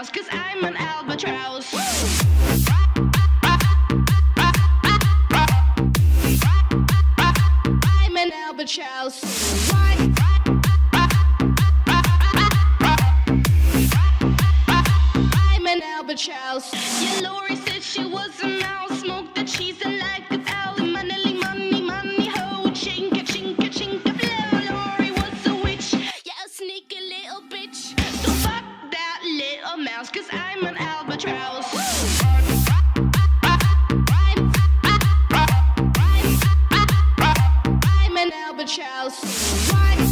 mouse, 'cause I'm an albatross. I'm an albatross. I'm an albatross. Yeah, Lori said she was a mouse, smoked the cheese and like a owl. Money, money, money, ho, chinka, chinka, chinka, blow. Lori was a witch, yeah, a sneaky little bitch. So fuck that little mouse, 'cause I'm an albatross. I'm an albatross.